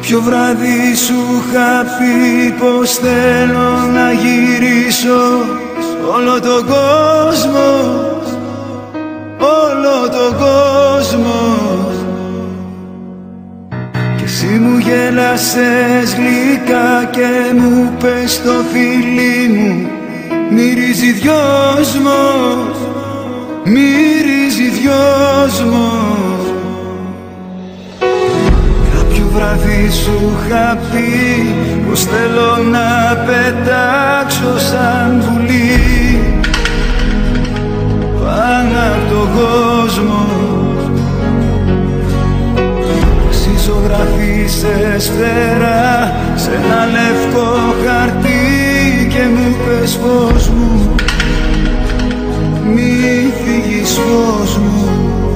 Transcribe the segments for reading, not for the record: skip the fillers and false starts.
Κάποιο βράδυ σου είχα πει πως θέλω να γυρίσω όλο τον κόσμο, όλο τον κόσμο. Και εσύ μου γέλασες γλυκά και μου πες το φιλί μου μυρίζει δυόσμος, μυρίζει δυόσμος. Κάποιο βράδυ σου είχα πει πως θέλω να πετάξω σαν πουλί πάνω απ' τον κόσμο. Εσύ ζωγραφίσες φτερά σε ένα λευκό χαρτί και μου πες φως μου, μη φύγεις φως μου.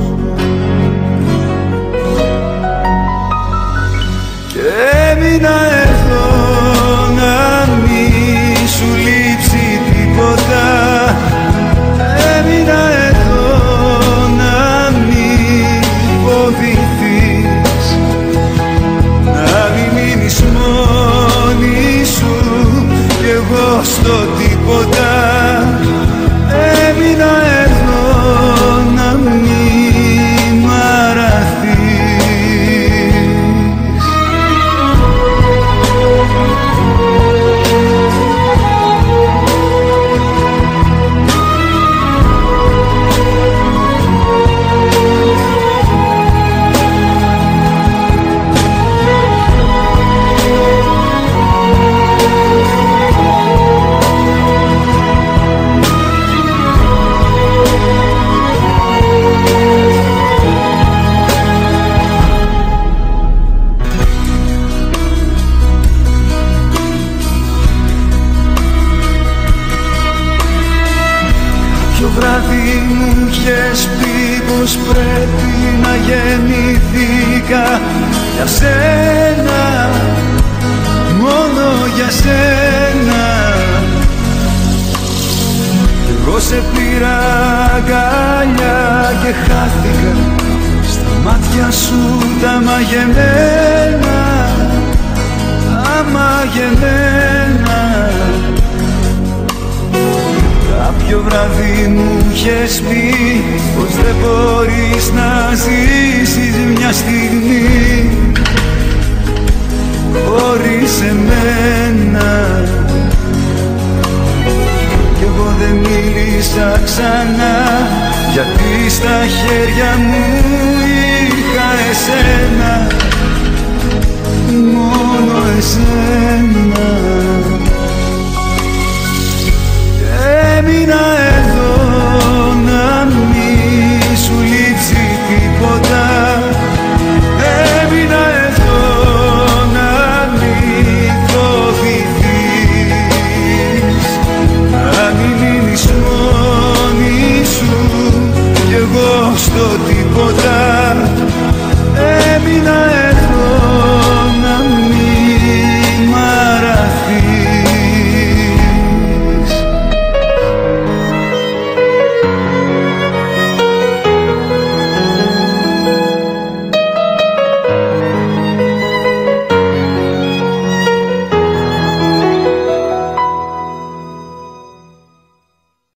Έμεινα εδώ να μη σου λείψει τίποτα. Έμεινα εδώ να μη φοβηθείς, να μη μείνεις μόνη σου κι εγώ στο τίποτα. Έμεινα εδώ να μη μ' αραθείς. Βράδυ μου είχες πει πως πρέπει να γεννηθήκα για σένα, μόνο για σένα. Κι εγώ σε πήρα αγκαλιά και χάθηκα στα μάτια σου τα μαγεμένα, τα μαγεμένα. Κάποιο βράδυ μου είχες πει πως δεν μπορείς να ζήσεις μια στιγμή χωρίς εμένα. Κι εγώ δεν μίλησα ξανά γιατί στα χέρια μου είχα εσένα, μόνο εσένα.